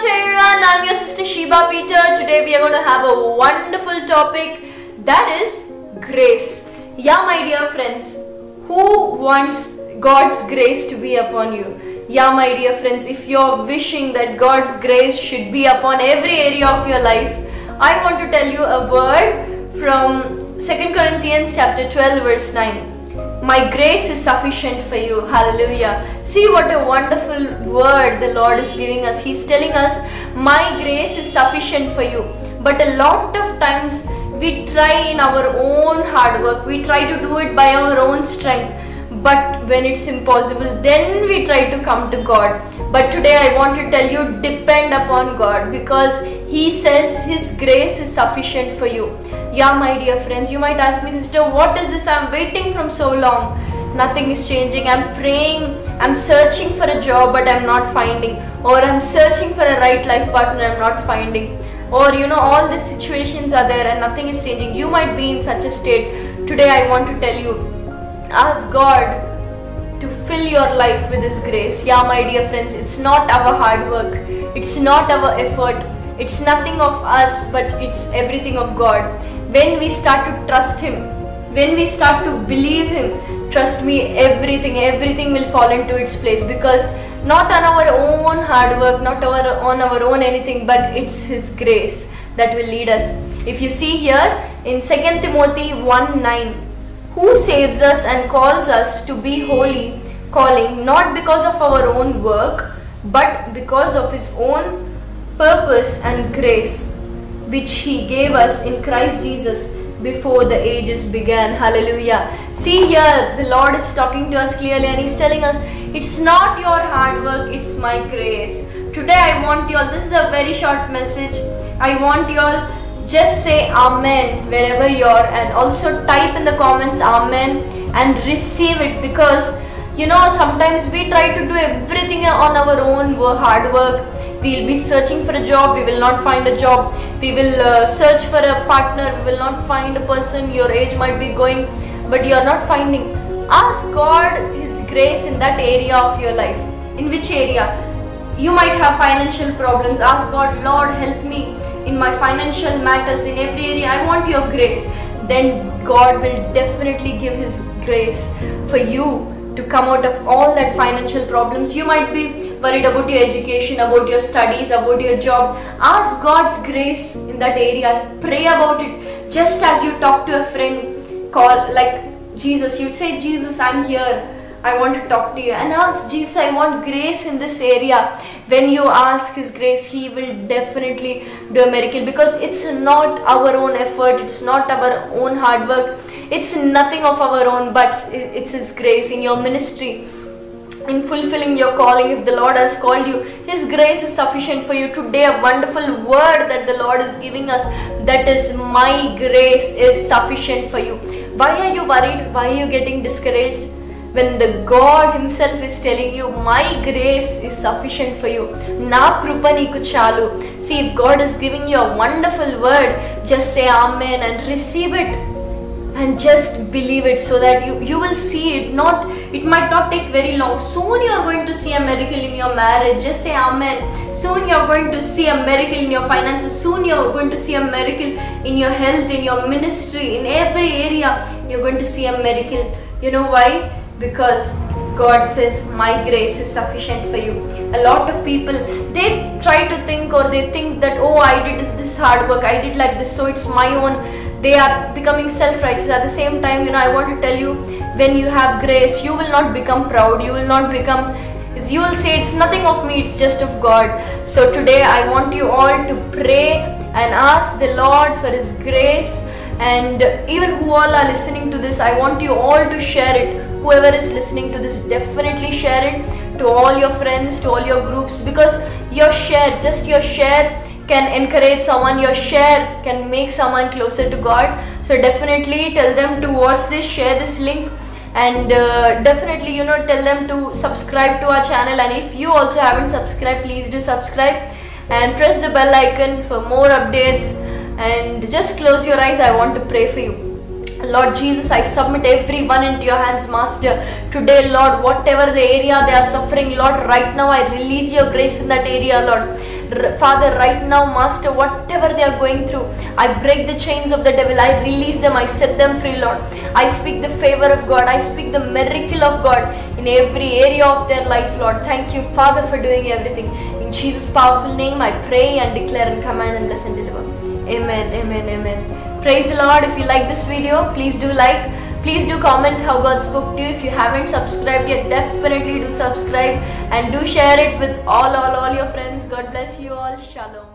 everyone, I'm your sister Sheba Peter. Today we are going to have a wonderful topic, that is grace. Yeah, my dear friends, who wants God's grace to be upon you? Yeah, my dear friends, if you're wishing that God's grace should be upon every area of your life, I want to tell you a word from 2 Corinthians chapter 12 verse 9. My grace is sufficient for you. Hallelujah. See what a wonderful word the Lord is giving us. He's telling us, my grace is sufficient for you. But a lot of times we try in our own hard work. We try to do it by our own strength. But when it's impossible, then we try to come to God. But today I want to tell you, depend upon God, because He says His grace is sufficient for you. Yeah, my dear friends, you might ask me, sister, what is this? I'm waiting from so long. Nothing is changing. I'm praying. I'm searching for a job, but I'm not finding. Or I'm searching for a right life partner, I'm not finding. Or all these situations are there and nothing is changing. You might be in such a state. Today I want to tell you, ask God to fill your life with His grace. Yeah, my dear friends, it's not our hard work. It's not our effort. It's nothing of us, but it's everything of God. When we start to trust Him, when we start to believe Him, trust me, everything will fall into its place, because not on our own hard work, not on our own anything, but it's His grace that will lead us. If you see here in 2 Timothy 1:9, who saves us and calls us to be holy, calling not because of our own work, but because of His own purpose and grace, which He gave us in Christ Jesus before the ages began. Hallelujah. See here, the Lord is talking to us clearly and He's telling us, it's not your hard work, it's my grace. Today I want you all, this is a very short message, I want you all just say amen wherever you are, and also type in the comments amen and receive it, because sometimes we try to do everything on our own hard work. We'll be searching for a job, we will not find a job. We will search for a partner, we will not find a person. Your age might be going, but you are not finding. Ask God His grace in that area of your life. In which area? You might have financial problems. Ask God, Lord, help me in my financial matters, in every area. I want your grace. Then God will definitely give His grace for you to come out of all that financial problems. You might be worried about your education, about your studies, about your job. Ask God's grace in that area. Pray about it. Just as you talk to a friend, call like Jesus, you'd say, Jesus, I'm here, I want to talk to you, and ask Jesus, I want grace in this area. When you ask His grace, He will definitely do a miracle, because it's not our own effort, it's not our own hard work, it's nothing of our own, but it's His grace in your ministry, in fulfilling your calling. If the Lord has called you, His grace is sufficient for you. Today a wonderful word that the Lord is giving us, that is, my grace is sufficient for you. Why are you worried? Why are you getting discouraged? When the God Himself is telling you, my grace is sufficient for you. Na krupa niku chalu. See, if God is giving you a wonderful word, just say amen and receive it. And just believe it, so that you will see it. It might not take very long. Soon you are going to see a miracle in your marriage. Just say amen. Soon you are going to see a miracle in your finances. Soon you are going to see a miracle in your health, in your ministry, in every area. You are going to see a miracle. You know why? Because God says, my grace is sufficient for you. A lot of people, they try to think, or they think that, oh, I did this hard work, I did like this, so it's my own. They are becoming self-righteous. At the same time, I want to tell you, when you have grace, you will not become proud. You will not become, you will say, it's nothing of me, it's just of God. So today I want you all to pray and ask the Lord for His grace. And even who all are listening to this, I want you all to share it. Whoever is listening to this, definitely share it to all your friends, to all your groups, because your share, just your share, can encourage someone. Your share can make someone closer to God. So definitely tell them to watch this, share this link, and definitely tell them to subscribe to our channel. And if you also haven't subscribed, please do subscribe and press the bell icon for more updates. And just close your eyes, I want to pray for you. Lord Jesus, I submit everyone into your hands, Master. Today, Lord, whatever the area they are suffering, Lord, right now I release your grace in that area, Lord. Father, right now, Master, whatever they are going through, I break the chains of the devil. I release them. I set them free, Lord. I speak the favor of God. I speak the miracle of God in every area of their life, Lord. Thank you, Father, for doing everything. In Jesus' powerful name, I pray and declare and command and bless and deliver. Amen, amen, amen. Praise the Lord. If you like this video, please do like. Please do comment how God spoke to you. If you haven't subscribed yet, definitely do subscribe and do share it with all your friends. God bless you all. Shalom.